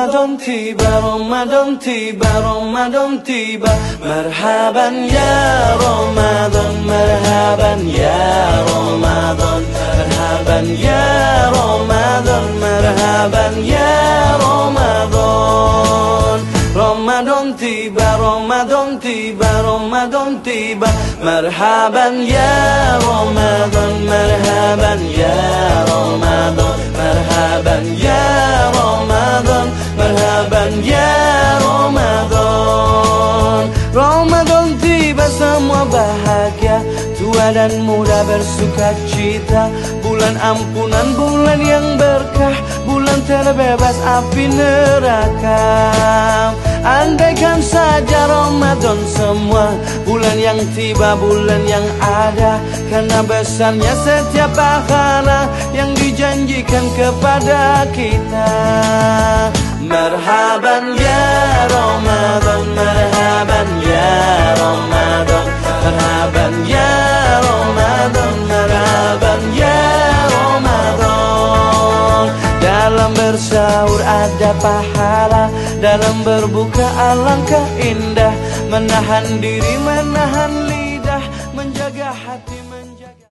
Ramadan tiba, Ramadan tiba, Ramadan tiba. Marhaban ya Ramadan, marhaban ya Ramadan, marhaban ya Ramadan, marhaban ya Ramadan. Ramadan tiba, Ramadan tiba, Ramadan tiba. Marhaban ya Ramadan, marhaban ya Ramadan, marhaban ya Ramadan, marhaban ya Ramadan. Ramadan tiba, semua bahagia, tua dan muda bersuka cita. Bulan ampunan, bulan yang berkah, bulan terbebas api neraka. Andaikan saja Ramadan semua, bulan yang tiba, bulan yang ada. Karena besarnya setiap pahala yang dijanjikan kepada kita. Marhaban ya Ramadan, marhaban ya Ramadan, marhaban ya Ramadan, marhaban ya Ramadan. Dalam bersahur ada pahala, dalam berbuka alangkah indah. Menahan diri, menahan